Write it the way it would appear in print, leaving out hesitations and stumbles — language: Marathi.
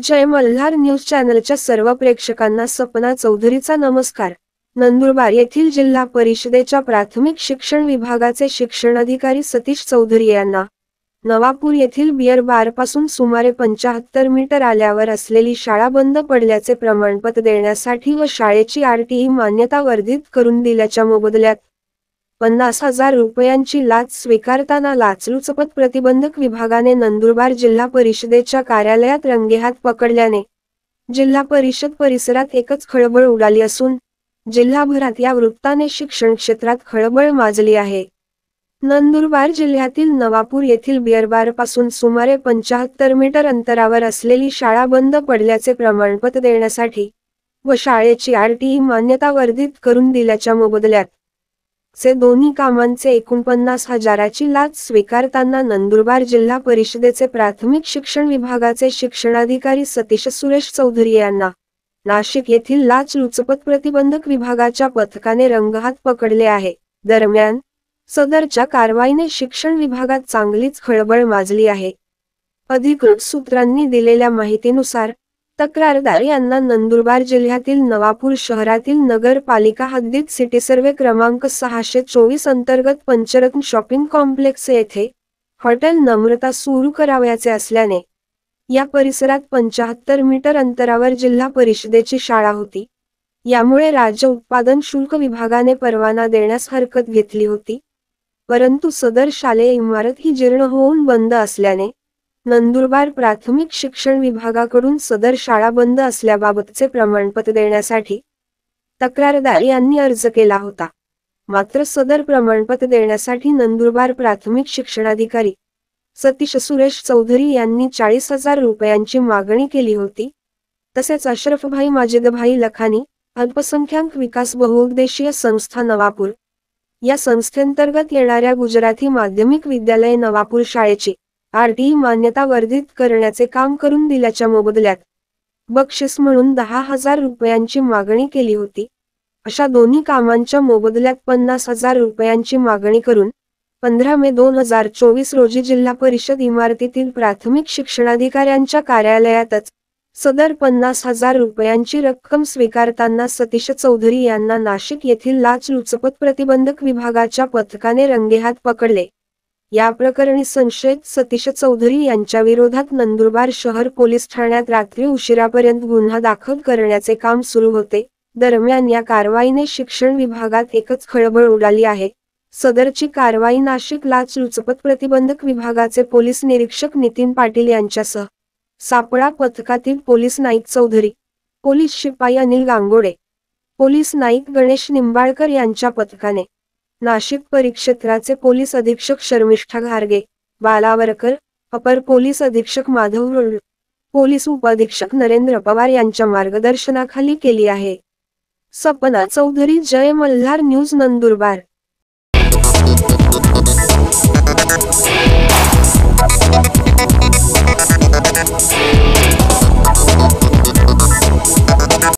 जय मल्हार न्यूज चॅनलच्या सर्व प्रेक्षकांना सपना चौधरीचा नमस्कार। नंदुरबार येथील जिल्हा परिषदेच्या प्राथमिक शिक्षण विभागाचे शिक्षणाधिकारी सतीश चौधरी यांना नवापूर येथील बियर बारपासून सुमारे 75 मीटर आल्यावर असलेली शाळा बंद पडल्याचे प्रमाणपत्र देण्यासाठी व शाळेची आरटीई मान्यता वर्धित करून दिल्याच्या मोबदल्यात 50,000 रुपयांची लाच स्वीकारताना लाचलुचपत प्रतिबंधक विभागाने नंदुरबार जिल्हा परिषदेच्या कार्यालयात रंगेहात पकडल्याने जिल्हा परिषद परिसरात एकच खळबळ उडाली असून जिल्हाभरात या वृत्ताने शिक्षण क्षेत्रात खळबळ माजली आहे। नंदुरबार जिल्ह्यातील नवापूर येथील बियरबारपासून सुमारे 75 मीटर अंतरावर असलेली शाळा बंद पडल्याचे प्रमाणपत्र देण्यासाठी व शाळेची आरटीई मान्यता वर्धित करून दिल्याच्या मोबदल्यात से दोन्ही कामांचे एकूण 50,000ची लाच स्वीकारताना नंदुरबार जिल्हा परिषदेचे प्राथमिक शिक्षण विभागाचे शिक्षणाधिकारी सतीश सुरेश चौधरी यांना नाशिक येथील लाचलुचपत प्रतिबंधक विभागाच्या पथकाने रंगहात पकडले आहे। दरम्यान सदरच्या कारवाईने शिक्षण विभागात चांगलीच खळबळ माजली आहे। अधिकृत सूत्रांनी दिलेल्या माहितीनुसार तक्रारदार यांना नंदुरबार जिल्ह्यातील नवापूर शहरातील नगरपालिका हद्दीत सिटी सर्वे क्रमांक 624 अंतर्गत पंचरत्न शॉपिंग कॉम्प्लेक्स येथे हॉटेल नम्रता सुरू करावयाचे असल्याने या परिसरात 75 मीटर अंतरावर जिल्हा परिषदेची शाळा होती। यामुळे राज्य उत्पादन शुल्क विभागाने परवाना देण्यास हरकत घेतली होती, परंतु सदर शालेय इमारत ही जीर्ण होऊन बंद असल्याने नंदुरबार प्राथमिक शिक्षण विभागाकडून सदर शाळा बंद असल्याबाबतचे प्रमाणपत्र देण्यासाठी तक्रारदार यांनी अर्ज केला होता। मात्र सदर प्रमाणपत्र देण्यासाठी नंदुरबार प्राथमिक शिक्षणाधिकारी सतीश सुरेश चौधरी यांनी 40,000 रुपयांची मागणी केली होती। तसेच अशरफभाई माजिदभाई लखानी अल्पसंख्याक विकास बहुउद्देशीय संस्था नवापूर या संस्थेंतर्गत येणाऱ्या गुजराती माध्यमिक विद्यालय नवापूर शाळेची आरटीई मान्यता वर्धित करण्याचे काम करून दिल्याच्या मोबदल्यात बक्षीस म्हणून 10,000 रुपयांची मागणी केली होती। अशा दोन्ही कामांच्या मोबदल्यात 50,000 रुपयांची मागणी करून 15 मे 2024 रोजी जिल्हा परिषद इमारतीतील प्राथमिक शिक्षणाधिकाऱ्यांच्या कार्यालयातच सदर 50,000 रुपयांची रक्कम स्वीकारताना सतीश चौधरी यांना नाशिक येथील लाचलुचपत प्रतिबंधक विभागाच्या पथकाने रंगेहात पकडले। या प्रकरणी संशयित सतीश चौधरी यांच्या विरोधात नंदुरबार शहर पोलीस ठाण्यात रात्री उशिरापर्यंत गुन्हा दाखल करण्याचे काम सुरू होते। दरम्यान या कारवाईने शिक्षण विभागात एकच खळबळ उडाली आहे। सदरची कारवाई नाशिक लाचलुचपत प्रतिबंधक विभागाचे पोलीस निरीक्षक नितीन पाटील यांच्यासह सापळा पथकातील पोलीस नाईक चौधरी, पोलीस शिपाई अनिल गांगोडे, पोलीस नाईक गणेश निंबाळकर यांच्या पथकाने नाशिक परिक्षेत्राचे पोलीस अधीक्षक शर्मिष्ठा घारगे, बालावरकर, अपर पोलीस अधीक्षक माधव रोळ, पोलीस उपअधीक्षक नरेंद्र पवार यांच्या मार्गदर्शनाखाली केली आहे। सपना चौधरी, जय मल्हार न्यूज, नंदुरबार।